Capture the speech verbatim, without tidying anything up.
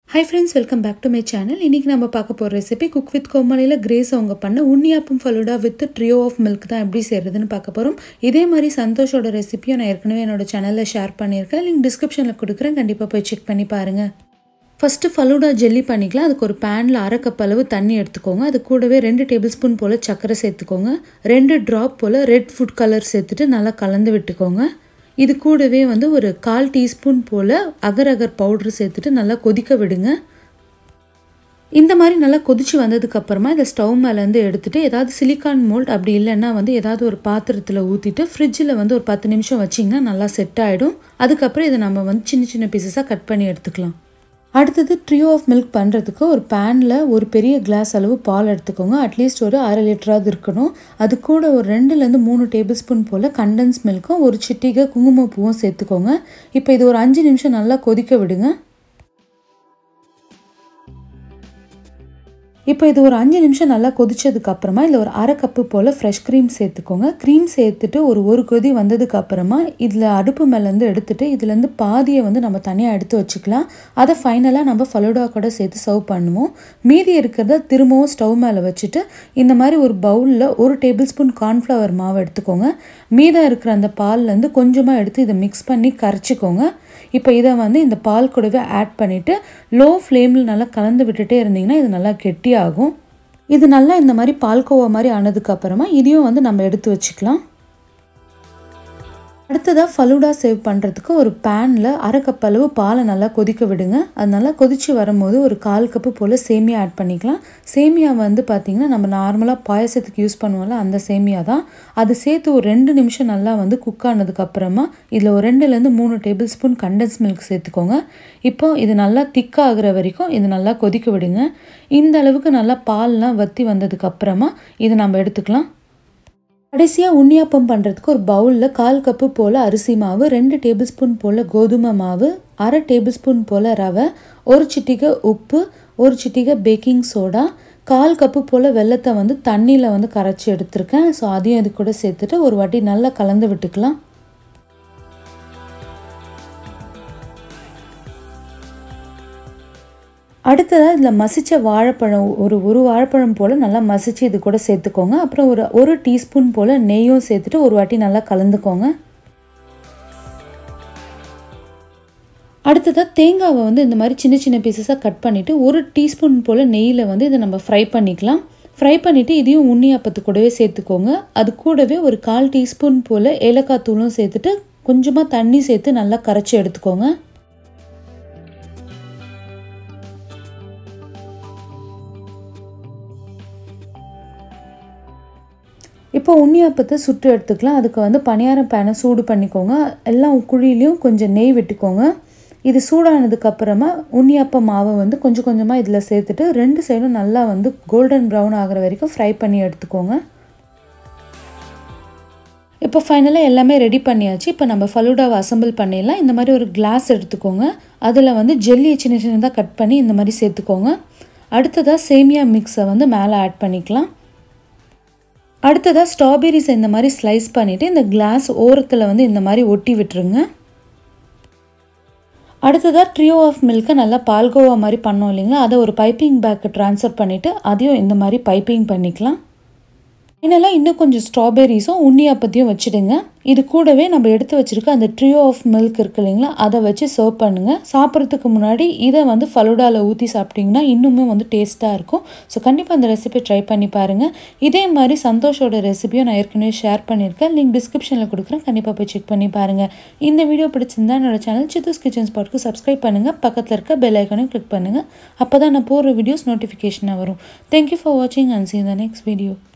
Hi friends, welcome back to my channel. இன்னைக்கு நம்ம பார்க்க போற ரெசிபி குக் வித் கோமாளில கிரேஸ் அவங்க பண்ண unniyappam falooda with trio of milk தான் எப்படி செய்யறதுன்னு பார்க்க போறோம். இதே மாதிரி சந்தோஷோட ரெசிபியை நான் ஏற்கனவே என்னோட சேனல்ல ஷேர் பண்ணியிருக்கேன். லிங்க் டிஸ்கிரிப்ஷன்ல கொடுக்குறேன். கண்டிப்பா போய் செக் பண்ணி பாருங்க. ஃபர்ஸ்ட் ஃபலூடா ஜெல்லி பண்ணிக்கலாம். அதுக்கு ஒரு பேன்ல அரை கப் அளவு தண்ணி எடுத்துக்கோங்க. அது கூடவே ரெண்டு டேபிள் ஸ்பூன் போல சர்க்கரை சேர்த்துக்கோங்க. ரெண்டு டிராப் போல ரெட் ஃபுட் கலர் சேர்த்துட்டு நல்லா கலந்து விட்டுக்கோங்க. இது கூடவே வந்து ஒரு கால் டீஸ்பூன் போல் அகர் அகர் பவுடர் சேர்த்துட்டு நல்லா கொதிக்க விடுங்க. இந்த மாதிரி நல்லா கொதிச்சு வந்ததுக்கப்புறமா இதை ஸ்டவ் மேலேருந்து எடுத்துகிட்டு ஏதாவது சிலிக்கான் மோல்ட் அப்படி இல்லைன்னா வந்து ஏதாவது ஒரு பாத்திரத்தில் ஊற்றிட்டு ஃப்ரிட்ஜில் வந்து ஒரு பத்து நிமிஷம் வச்சிங்கன்னா நல்லா செட் ஆகிடும். அதுக்கப்புறம் இதை நம்ம வந்து சின்ன சின்ன பீசஸாக கட் பண்ணி எடுத்துக்கலாம். அடுத்தது ட்ரியோ ஆஃப் மில்க் பண்ணுறதுக்கு ஒரு பேனில் ஒரு பெரிய கிளாஸ் அளவு பால் எடுத்துக்கோங்க. அட்லீஸ்ட் ஒரு அரை லிட்டராவது இருக்கணும். அது கூட ஒரு ரெண்டுலேருந்து மூணு டேபிள் ஸ்பூன் போல் கண்டன்ஸ் மில்க்கும் ஒரு சிட்டிகை குங்குமப்பூவும் சேர்த்துக்கோங்க. இப்போ இது ஒரு அஞ்சு நிமிஷம் நல்லா கொதிக்க விடுங்க. இப்போ இது ஒரு அஞ்சு நிமிஷம் நல்லா கொதிச்சதுக்கு அப்புறமா இதில் ஒரு அரை கப்பு போல் ஃப்ரெஷ் க்ரீம் சேர்த்துக்கோங்க. க்ரீம் சேர்த்துட்டு ஒரு ஒரு கொதி வந்ததுக்கு அப்புறமா இதில் அடுப்பு மேலேருந்து எடுத்துகிட்டு இதுலேருந்து பாதியை வந்து நம்ம தனியாக எடுத்து வச்சுக்கலாம். அதை ஃபைனலாக நம்ம ஃபலூடா கூட சேர்த்து சர்வ் பண்ணுவோம். மீதி இருக்கிறத திரும்பவும் ஸ்டவ் மேலே வச்சுட்டு இந்த மாதிரி ஒரு பவுலில் ஒரு டேபிள் ஸ்பூன் கார்ன்ஃப்ளவர் மாவு எடுத்துக்கோங்க. மீதம் இருக்கிற அந்த பால்லேருந்து கொஞ்சமாக எடுத்து இதை மிக்ஸ் பண்ணி கரைச்சிக்கோங்க. இப்போ இதை வந்து இந்த பால் கூடவே ஆட் பண்ணிவிட்டு லோ ஃப்ளேமில் நல்லா கலந்து விட்டுட்டே இருந்தீங்கன்னா இது நல்லா கெட்டி ஆகும். இது நல்லா இந்த மாதிரி பால்கோவா மாதிரி ஆனதுக்கப்புறமா இதையும் வந்து நம்ம எடுத்து வச்சுக்கலாம். அடுத்ததாக ஃபலூடா சேவ் பண்ணுறதுக்கு ஒரு பேனில் அரை கப் அளவு பாலை நல்லா கொதிக்க விடுங்க. அது நல்லா கொதித்து வரும்போது ஒரு கால் கப்பு போல் சேமியா ஆட் பண்ணிக்கலாம். சேமியா வந்து பார்த்திங்கன்னா நம்ம நார்மலாக பாயசத்துக்கு யூஸ் பண்ணுவோம்ல அந்த சேமியா தான். அது சேர்த்து ஒரு ரெண்டு நிமிஷம் நல்லா வந்து குக் ஆனதுக்கப்புறமா இதில் ஒரு ரெண்டுலேருந்து மூணு டேபிள் ஸ்பூன் கண்டன்ஸ் மில்க் சேர்த்துக்கோங்க. இப்போ இது நல்லா திக்காகிற வரைக்கும் இது நல்லா கொதிக்க விடுங்க. இந்த அளவுக்கு நல்லா பால்லாம் வற்றி வந்ததுக்கப்புறமா இதை நம்ம எடுத்துக்கலாம். கடைசியாக உன்னியாப்பம் பண்ணுறதுக்கு ஒரு பவுலில் கால் கப்பு போல் அரிசி மாவு, ரெண்டு டேபிள் ஸ்பூன் போல் கோதுமை மாவு, அரை டேபிள் ஸ்பூன் போல் ரவை, ஒரு சிட்டிகை உப்பு, ஒரு சிட்டிகை பேக்கிங் சோடா, கால் கப்பு போல் வெல்லத்தை வந்து தண்ணியில் வந்து கரைச்சி எடுத்திருக்கேன். ஸோ அதையும் இது கூட சேர்த்துட்டு ஒரு வாட்டி நல்லா கலந்து விட்டுக்கலாம். அடுத்ததாக இதில் மசித்த வாழைப்பழம் ஒரு ஒரு வாழைப்பழம் போல் நல்லா மசித்து இது கூட சேர்த்துக்கோங்க. அப்புறம் ஒரு ஒரு டீஸ்பூன் போல் நெய்யும் சேர்த்துட்டு ஒரு வாட்டி நல்லா கலந்துக்கோங்க. அடுத்ததாக தேங்காவை வந்து இந்த மாதிரி சின்ன சின்ன பீசஸாக கட் பண்ணிவிட்டு ஒரு டீஸ்பூன் போல் நெய்யில் வந்து இதை நம்ம ஃப்ரை பண்ணிக்கலாம். ஃப்ரை பண்ணிவிட்டு இதையும் உன்னியாப்பத்து கூடவே சேர்த்துக்கோங்க. அது கூடவே ஒரு கால் டீஸ்பூன் போல் ஏலக்காய் தூளும் சேர்த்துட்டு கொஞ்சமாக தண்ணி சேர்த்து நல்லா கரைச்சி எடுத்துக்கோங்க. இப்போ உன்னியாப்பத்தை சுட்டு எடுத்துக்கலாம். அதுக்கு வந்து பணியாரம் பேனை சூடு பண்ணிக்கோங்க. எல்லாம் குழியிலையும் கொஞ்சம் நெய் விட்டுக்கோங்க. இது சூடானதுக்கப்புறமா உன்னியாப்ப மாவை வந்து கொஞ்சம் கொஞ்சமாக இதில் சேர்த்துட்டு ரெண்டு சைடும் நல்லா வந்து கோல்டன் ப்ரௌன் ஆகிற வரைக்கும் ஃப்ரை பண்ணி எடுத்துக்கோங்க. இப்போ ஃபைனலாக எல்லாமே ரெடி பண்ணியாச்சு. இப்போ நம்ம ஃபலூடாவை அசம்பிள் பண்ணிடலாம். இந்த மாதிரி ஒரு கிளாஸ் எடுத்துக்கோங்க. அதில் வந்து ஜெல்லியை சின்ன சின்னதாக கட் பண்ணி இந்த மாதிரி சேர்த்துக்கோங்க. அடுத்ததாக சேமியா மிக்ஸை வந்து மேலே ஆட் பண்ணிக்கலாம். அடுத்ததாக ஸ்ட்ராபெரிஸை இந்த மாதிரி ஸ்லைஸ் பண்ணிவிட்டு இந்த கிளாஸ் ஓரத்தில் வந்து இந்த மாதிரி ஒட்டி விட்டுருங்க. அடுத்ததாக ட்ரியோ ஆஃப் மில்கை நல்லா பால்கோவா மாதிரி பண்ணோம் இல்லைங்களா, அதை ஒரு பைப்பிங் பேக்கு ட்ரான்ஸ்ஃபர் பண்ணிவிட்டு அதையும் இந்த மாதிரி பைப்பிங் பண்ணிக்கலாம். ஃபைனலாக இன்னும் கொஞ்சம் ஸ்ட்ராபெரிஸும் உன்னியாப்பத்தையும் வச்சுடுங்க. இது கூடவே நம்ம எடுத்து வச்சுருக்க அந்த ட்ரியோ ஆஃப் மில்க் இருக்குது இல்லைங்களா, அதை வச்சு சர்வ் பண்ணுங்கள். சாப்பிட்றதுக்கு முன்னாடி இதை வந்து ஃபலூடாவில் ஊற்றி சாப்பிட்டிங்கன்னா இன்னுமே வந்து டேஸ்ட்டாக இருக்கும். ஸோ கண்டிப்பாக அந்த ரெசிபி ட்ரை பண்ணி பாருங்கள். இதே மாதிரி சந்தோஷோட ரெசிபியும் நான் ஏற்கனவே ஷேர் பண்ணியிருக்கேன். லிங்க் டிஸ்கிரிப்ஷனில் கொடுக்குறேன். கண்டிப்பாக போய் செக் பண்ணி பாருங்கள். இந்த வீடியோ பிடிச்சிருந்தா என்னோட சேனல் சித்தூஸ் கிச்சன் ஸ்பாட்க்கு சப்ஸ்கிரைப் பண்ணுங்கள். பக்கத்தில் இருக்க பெல் ஐக்கானையும் கிளிக் பண்ணுங்கள். அப்போ தான் நான் போடுற வீடியோஸ் நோட்டிஃபிகேஷனாக வரும். தேங்க்யூ ஃபார் வாட்சிங் and see you in the next video.